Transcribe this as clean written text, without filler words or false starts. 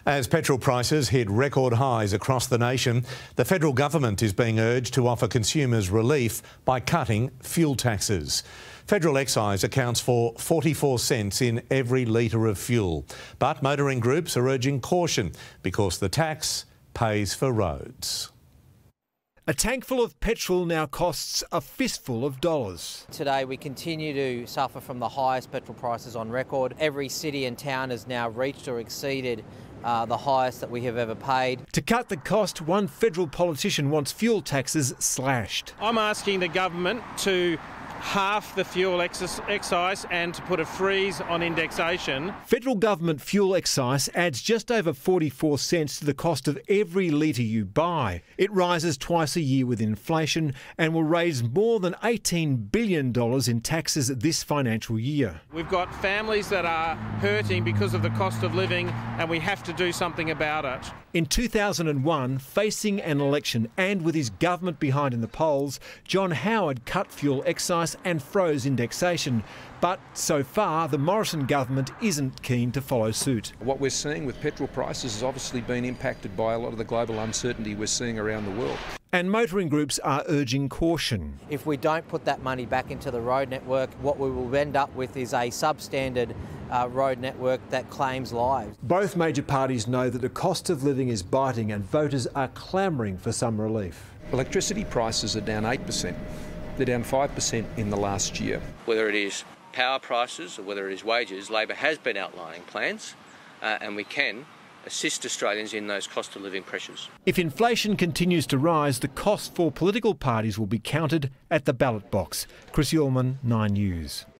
As petrol prices hit record highs across the nation, the federal government is being urged to offer consumers relief by cutting fuel taxes. Federal excise accounts for 44 cents in every litre of fuel. But motoring groups are urging caution because the tax pays for roads. A tank full of petrol now costs a fistful of dollars. Today we continue to suffer from the highest petrol prices on record. Every city and town has now reached or exceeded the highest that we have ever paid. To cut the cost, one federal politician wants fuel taxes slashed. I'm asking the government to half the fuel excise and to put a freeze on indexation. Federal government fuel excise adds just over 44 cents to the cost of every litre you buy. It rises twice a year with inflation and will raise more than $18 billion in taxes this financial year. We've got families that are hurting because of the cost of living, and we have to do something about it. In 2001, facing an election and with his government behind in the polls, John Howard cut fuel excise and froze indexation. But so far, the Morrison government isn't keen to follow suit. What we're seeing with petrol prices has obviously been impacted by a lot of the global uncertainty we're seeing around the world. And motoring groups are urging caution. If we don't put that money back into the road network, what we will end up with is a substandard road network that claims lives. Both major parties know that the cost of living is biting and voters are clamouring for some relief. Electricity prices are down 8%. They're down 5% in the last year. Whether it is power prices or whether it is wages, Labor has been outlining plans and we can assist Australians in those cost of living pressures. If inflation continues to rise, the cost for political parties will be counted at the ballot box. Chris Ullman, 9 News.